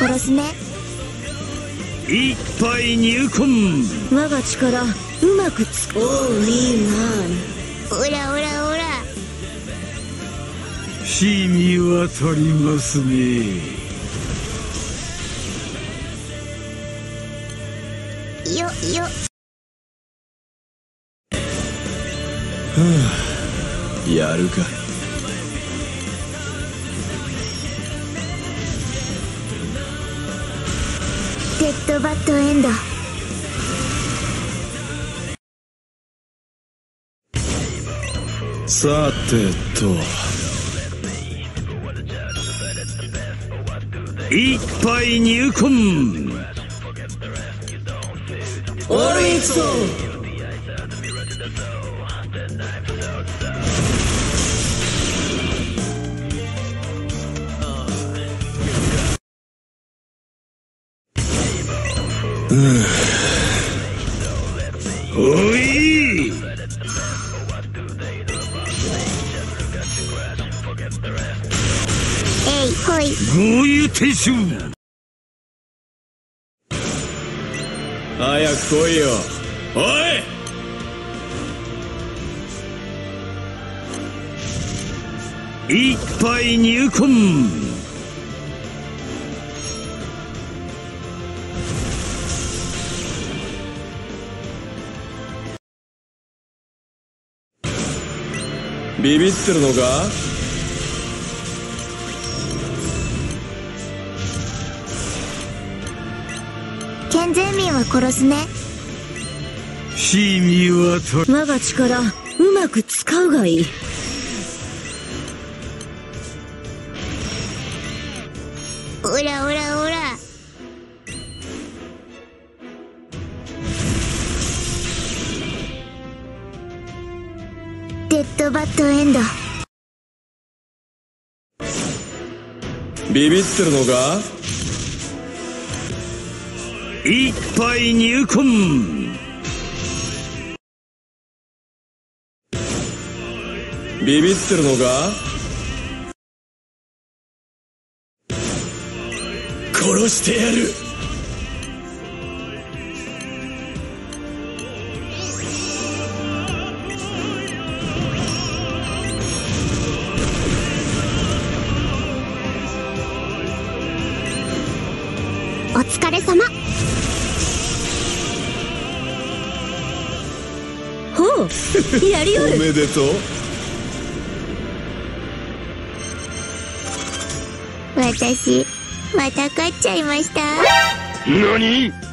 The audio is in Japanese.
殺すね。 一杯入魂。 我が力うまく使おう。いいな。 オラオラオラ。 しみ渡りますね。 よよ。 やるか。 デッドバッドエンド。 さてと、一杯入魂。 オールインソおい。 えいほい。 豪遊天主。早く来いよ。おい。一杯入魂。ビビってるのか。 健全民は殺すね。 しみ渡る。 我が力うまく使うがいい。 オラオラオラ。デッドバッドエンド。 ビビってるのか。一杯入魂。ビビってるのか。殺してやる。 お疲れ様。 ほうやりよる。 おめでとう。 私また勝っちゃいました。 何。